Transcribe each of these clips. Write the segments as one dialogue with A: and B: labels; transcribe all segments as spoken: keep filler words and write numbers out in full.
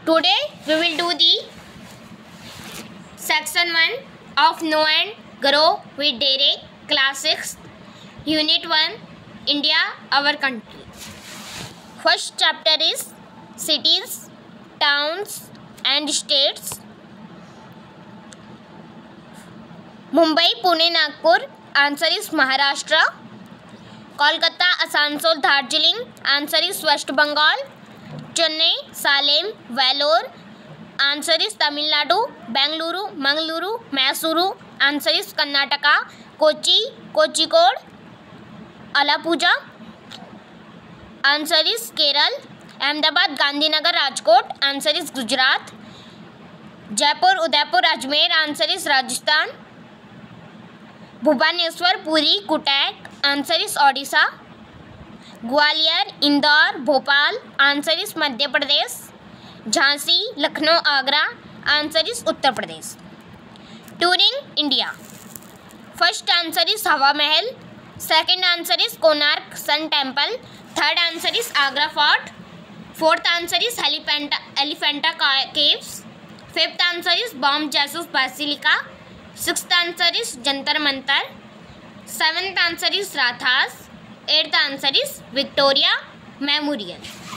A: Today we will do the section one of Know and Grow with Derek, class six, unit one, India, our country. First chapter is cities, towns and states. Mumbai, Pune, Nagpur, answer is Maharashtra. Kolkata, Asansol, Darjeeling, answer is West Bengal. Chennai, Salem, Vellore, answer is Tamil Nadu. Bengaluru, Mangaluru, Mysuru, answer is Karnataka. Kochi, Kozhikode, Alappuzha, answer is Kerala. Ahmedabad, Gandhinagar, Rajkot, answer is Gujarat. Jaipur, Udaipur, Ajmer, answer is Rajasthan. Bhubaneswar, Puri, Cuttack, answer is Odisha. Gwalior, Indore, Bhopal, answer is Madhya Pradesh. Jhansi, Lucknow, Agra, answer is Uttar Pradesh. Touring India. First answer is Hawa Mahal. Second answer is Konark Sun Temple. Third answer is Agra Fort. Fourth answer is Elephanta, Elephanta Caves. Fifth answer is Bom Jesus Basilica. Sixth answer is Jantar Mantar. Seventh answer is Rathas. Eighth answer is Victoria Memorial.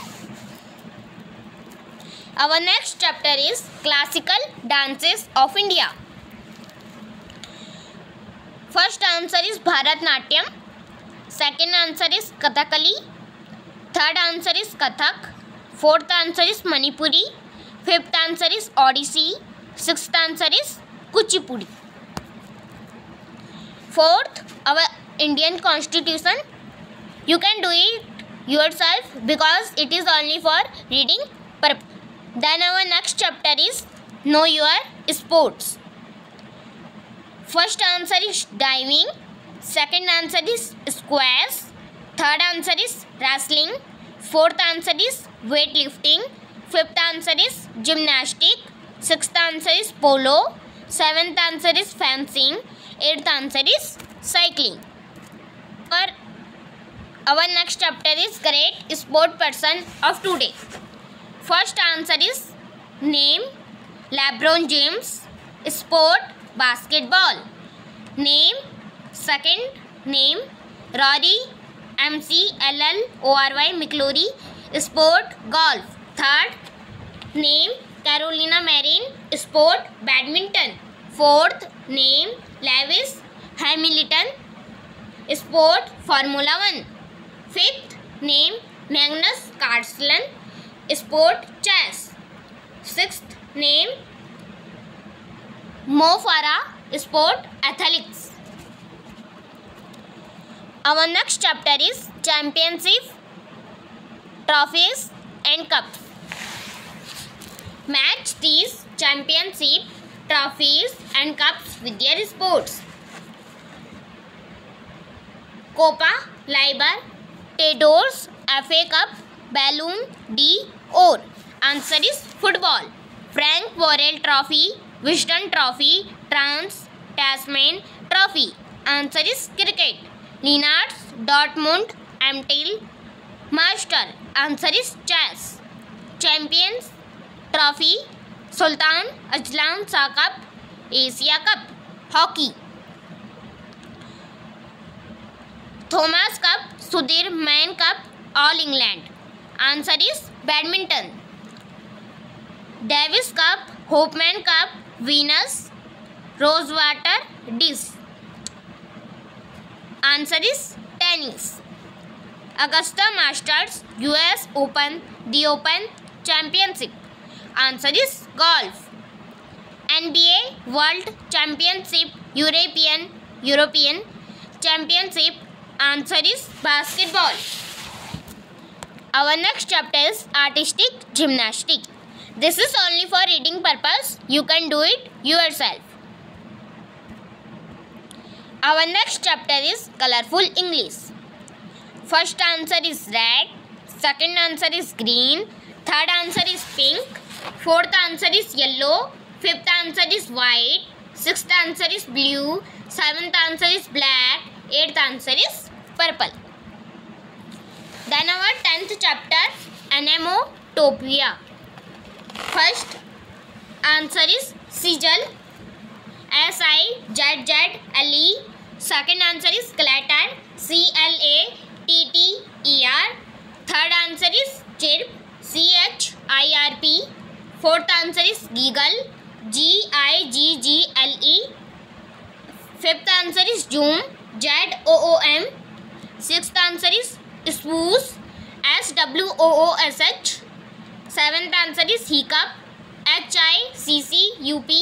A: Our next chapter is Classical Dances of India. First answer is Bharatnatyam. Second answer is Kathakali. Third answer is Kathak. Fourth answer is Manipuri. Fifth answer is Odissi. Sixth answer is Kuchipudi. Fourth, our Indian Constitution. You can do it yourself because it is only for reading purpose. Then our next chapter is Know Your Sports. First answer is diving. Second answer is squash. Third answer is wrestling. Fourth answer is weightlifting. Fifth answer is gymnastics. Sixth answer is polo. Seventh answer is fencing. Eighth answer is cycling. Our, our next chapter is Great Sport Person of Today. First answer is name LeBron James. Sport basketball. Name second name Rory M C L L O R Y McIlroy. Sport golf. Third name Carolina Marin. Sport badminton. Fourth name Lewis Hamilton. Sport Formula One. Fifth name Magnus Carlsen. Sport chess. Sixth name Mo Farah. Sport athletics. Our next chapter is Championship, Trophies and Cups. Match these championship, trophies and cups with their sports. Copa Libertadores, F A Cup, Ballon d'Or. Answer is football. Frank Borrell Trophy, Wisden Trophy, Trans Tasman Trophy. Answer is cricket. Lennart's Dortmund Amstel Master. Answer is chess. Champions Trophy, Sultan Azlan Shah Cup, Asia Cup, hockey. Thomas Cup, Sudhir Man Cup, All England. Answer is badminton. Davis Cup, Hopeman Cup, Venus, Rosewater Dish. Answer is tennis. Augusta Masters, U S Open, the Open Championship. Answer is golf. N B A World Championship, European European Championship. Answer is basketball. Our next chapter is Artistic Gymnastics. This is only for reading purpose. You can do it yourself. Our next chapter is Colorful English. First answer is red. Second answer is green. Third answer is pink. Fourth answer is yellow. Fifth answer is white. Sixth answer is blue. Seventh answer is black. Eighth answer is purple. Then our tenth chapter, Anemotopia. First answer is sigil. S I Z Z L E. Second answer is clatter. C L A T T E R. Third answer is chirp. C H I R P. Fourth answer is giggle. G I G G L E. Fifth answer is zoom. Z O O M. Sixth answer is swoosh. S W O O S H. Seventh answer is hiccup. H I C C U P.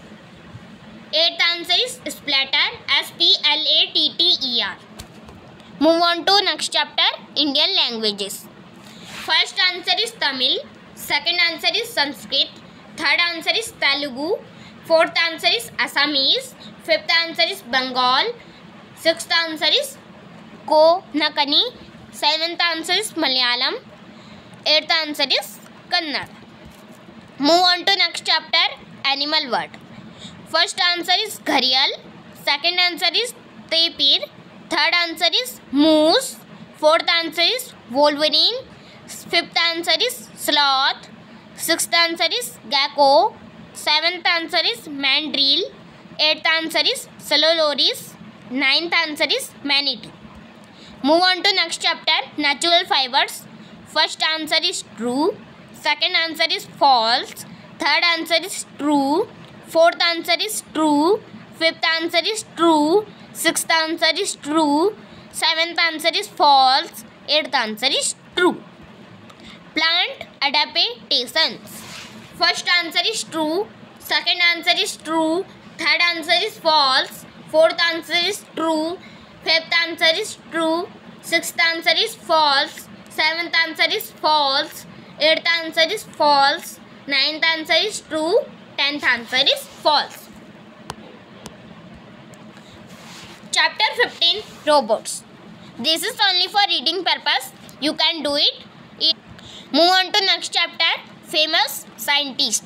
A: Eighth answer is splatter. S P L A T T E R. Move on to next chapter, Indian languages. First answer is Tamil. Second answer is Sanskrit. Third answer is Telugu. Fourth answer is Assamese. Fifth answer is Bengal. Sixth answer is Konakani. Seventh answer is Malayalam. Eighth answer is Kannada. Move on to next chapter, animal word. First answer is Gharial. Second answer is Tapir. Third answer is Moose. Fourth answer is Wolverine. Fifth answer is Sloth. Sixth answer is Gecko. Seventh answer is Mandrill. Eighth answer is Cephalosaurus. Ninth answer is Manatee. Move on to next chapter, natural fibers. First answer is true. Second answer is false. Third answer is true. Fourth answer is true. Fifth answer is true. Sixth answer is true. Seventh answer is false. Eighth answer is true. Plant adaptations. First answer is true. Second answer is true. Third answer is false. Fourth answer is true. Fifth answer is true. Sixth answer is false. Seventh answer is false. Eighth answer is false. Ninth answer is true. Tenth answer is false. Chapter fifteen, robots. This is only for reading purpose. You can do it. Move on to next chapter, famous scientist.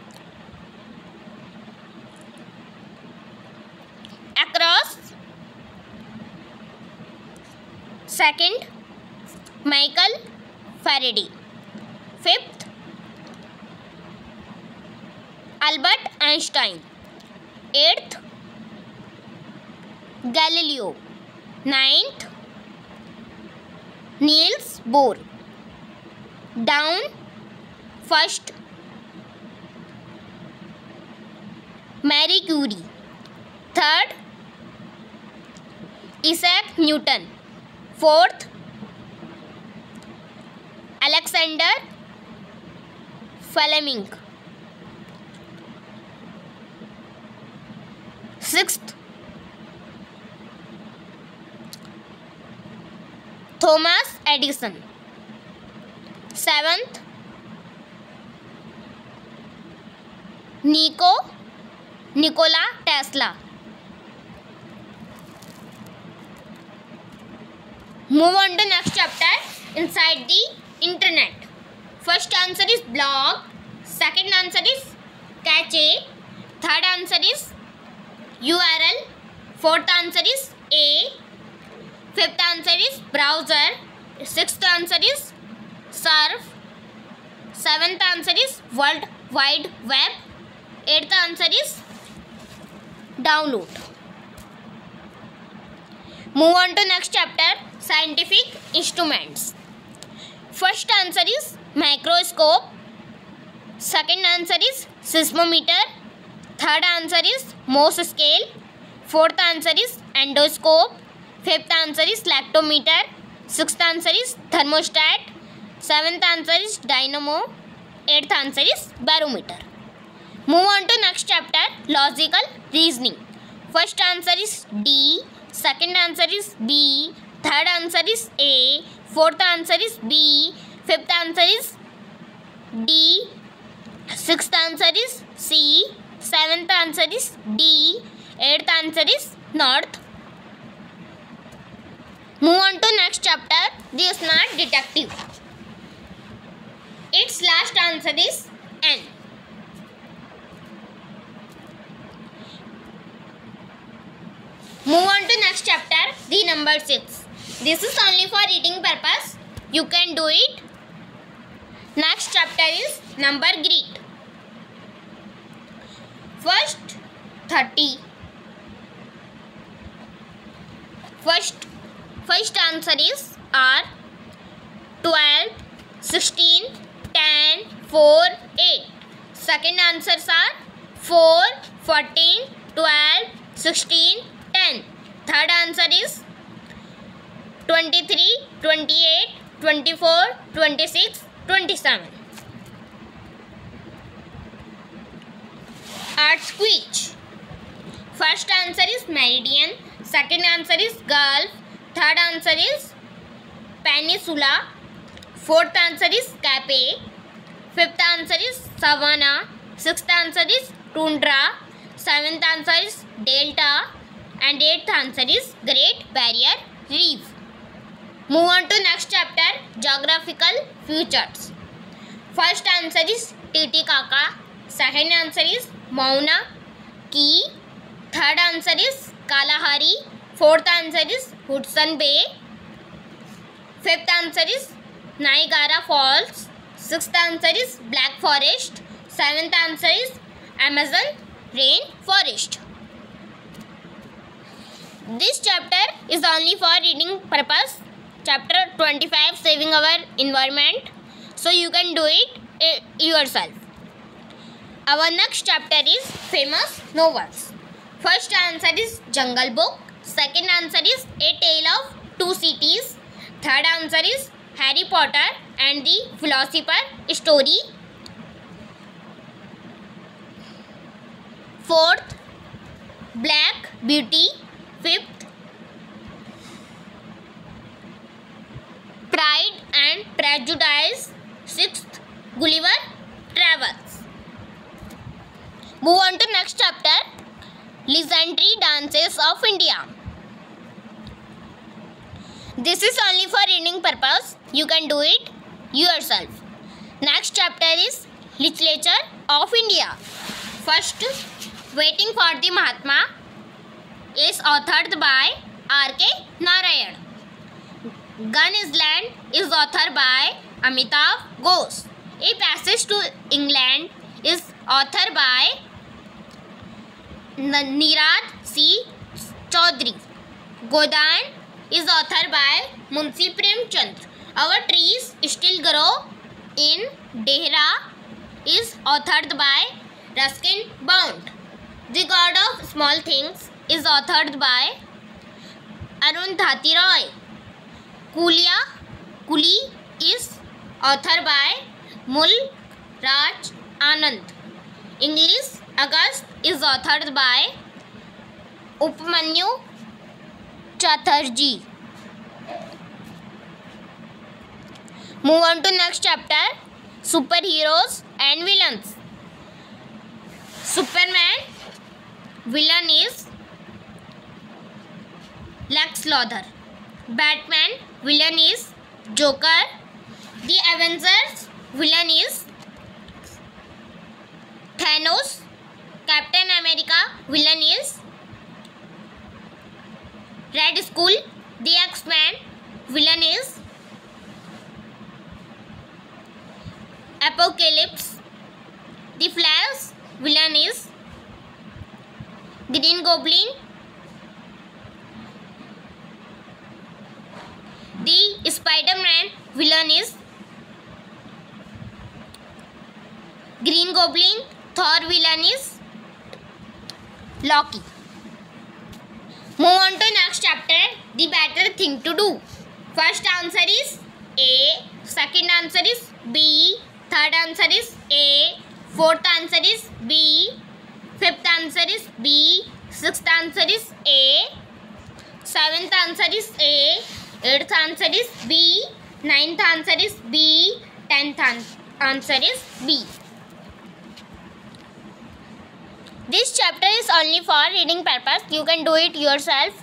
A: Across. Second, Michael Faraday. Fifth, Albert Einstein. Eighth, Galileo. Ninth, Niels Bohr. Down. First, Marie Curie. Third, Isaac Newton. Fourth, Alexander Fleming. Sixth, Thomas Edison. Seventh, Nico Nikola Tesla. Move on to next chapter, inside the internet. First answer is blog. Second answer is cache. Third answer is U R L. Fourth answer is A. Fifth answer is browser. Sixth answer is surf. Seventh answer is World Wide Web. Eighth answer is download. Move on to next chapter, scientific instruments. First answer is microscope. Second answer is seismometer. Third answer is Morse scale. Fourth answer is endoscope. Fifth answer is lactometer. Sixth answer is thermostat. Seventh answer is dynamo. Eighth answer is barometer. Move on to next chapter, logical reasoning. First answer is D. Second answer is B. Third answer is A. Fourth answer is B. Fifth answer is D. Sixth answer is C. Seventh answer is D. Eighth answer is North. Move on to next chapter, the smart detective. Its last answer is N. Move on to next chapter, the number six. This is only for reading purpose. You can do it. Next chapter is Number greet. First thirty. First first answer is are twelve, sixteen, ten, four, eight. Second answers are four, fourteen, twelve, sixteen, ten. Third answer is twenty-three, twenty-eight, twenty-four, twenty-six, twenty-seven. Arts quiz. First answer is meridian. Second answer is gulf. Third answer is peninsula. Fourth answer is cape. Fifth answer is savanna. Sixth answer is tundra. Seventh answer is delta. And eighth answer is Great Barrier Reef. Move on to next chapter, geographical features. First answer is Titicaca. Second answer is Mauna Kea. Third answer is Kalahari. Fourth answer is Hudson Bay. Fifth answer is Niagara Falls. Sixth answer is Black Forest. Seventh answer is Amazon Rainforest. This chapter is only for reading purpose. Chapter twenty-five, saving our environment. So you can do it yourself. Our next chapter is famous novels. First answer is Jungle Book. Second answer is A Tale of Two Cities. Third answer is Harry Potter and the Philosopher's Story. Fourth, Black Beauty. Fifth, Pride and Prejudice. Sixth, Gulliver Travels. Move on to next chapter, Legendary Dances of India. This is only for reading purpose. You can do it yourself. Next chapter is Literature of India. First, Waiting for the Mahatma is authored by R K Narayan. Gun is Land is authored by Amitav Ghosh. A Passage to England is authored by Nirad C. Chaudhary. Godan is authored by Munshi Premchand. Our Trees Still Grow in Dehra is authored by Ruskin Bond. The God of Small Things is authored by Arundhati Roy. Kulia Kuli is authored by Mul Raj Anand. English August is authored by Upmanyu Chatterjee. Move on to next chapter, Superheroes and Villains. Superman villain is Lex Luthor. Batman villain is Joker. The Avengers villain is Thanos. Captain America villain is Red Skull. The X-Men villain is Apocalypse. The Flash villain is Green Goblin. The Spider-Man villain is Green Goblin. Thor villain is Loki. Move on to next chapter, the better thing to do. First answer is A. Second answer is B. Third answer is A. Fourth answer is B. Fifth answer is B. Sixth answer is A. Seventh answer is A. Eighth answer is B. Ninth answer is B. Tenth answer is B. This chapter is only for reading purpose. You can do it yourself.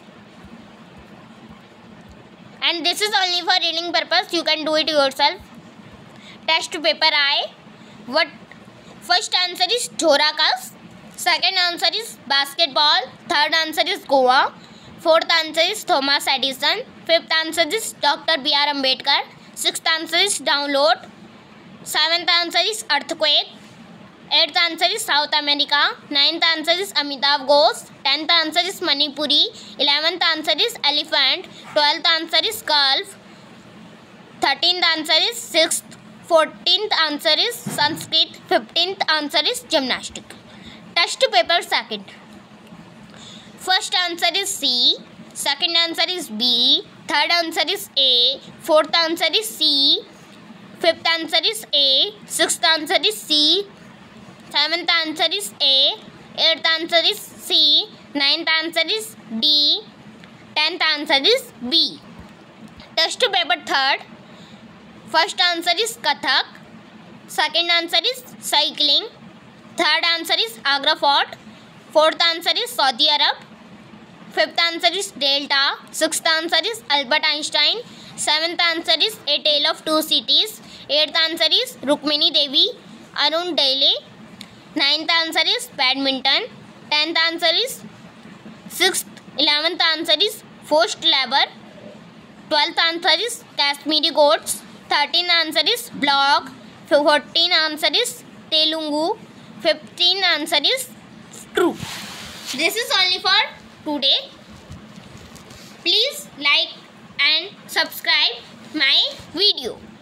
A: And this is only for reading purpose. You can do it yourself. Test paper I. What? First answer is Chorakas. Second answer is basketball. Third answer is Goa. Fourth answer is Thomas Edison. Fifth answer is Doctor B R Ambedkar. Sixth answer is download. Seventh answer is earthquake. Eighth answer is South America. Ninth answer is Amitabh Ghosh. Tenth answer is Manipuri. Eleventh answer is elephant. Twelfth answer is Gulf. Thirteenth answer is sixth. Fourteenth answer is Sanskrit. Fifteenth answer is gymnastic. Test paper second. First answer is C. Second answer is B. Third answer is A. Fourth answer is C. Fifth answer is A. Sixth answer is C. Seventh answer is A. Eighth answer is C. Ninth answer is D. Tenth answer is B. Test paper third. First answer is Kathak. Second answer is cycling. Third answer is Agra Fort. Fourth answer is Saudi Arab. Fifth answer is Delta. Sixth answer is Albert Einstein. Seventh answer is A Tale of Two Cities. Eighth answer is Rukmini Devi, Arun Daily. Ninth answer is badminton. Tenth answer is sixth. Eleventh answer is forced labor. Twelfth answer is Kashmiri goats. Thirteenth answer is blog. Fourteenth answer is Telungu. Fifteenth answer is true. This is only for today. Please like and subscribe my video.